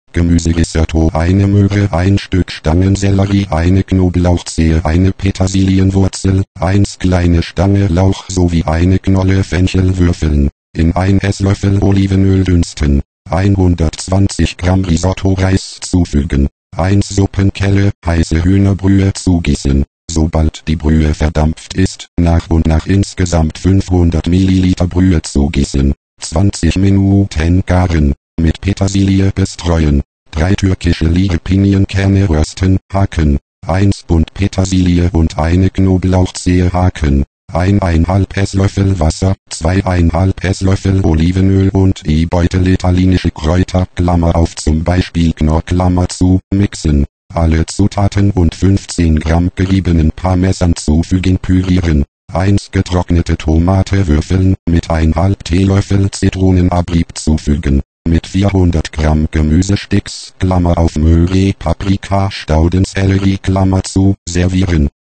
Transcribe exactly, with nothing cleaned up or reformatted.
Gemüserisotto, eine Möhre, ein Stück Stangensellerie, eine Knoblauchzehe, eine Petersilienwurzel, eins kleine Stange Lauch sowie eine Knolle Fenchel würfeln. In ein Esslöffel Olivenöl dünsten. hundertzwanzig Gramm Risotto-Reis zufügen. eins Suppenkelle heiße Hühnerbrühe zugießen. Sobald die Brühe verdampft ist, nach und nach insgesamt fünfhundert Milliliter Brühe zugießen. zwanzig Minuten garen. Mit Petersilie bestreuen. drei türkische Lirpinienkerne rösten, haken. eins Bund Petersilie und eine Knoblauchzehe haken. eineinhalb Esslöffel Wasser, zweieinhalb Esslöffel Olivenöl und die Beutel italienische Kräuter, Klammer auf zum Beispiel Knorr, Klammer zu, mixen. Alle Zutaten und fünfzehn Gramm geriebenen Parmesan zufügen, pürieren. eins getrocknete Tomate würfeln, mit eineinhalb Teelöffel Zitronenabrieb zufügen. Mit vierhundert Gramm Gemüsesticks, Klammer auf Möhre, Paprika, Staudensellerie, Klammer zu, servieren.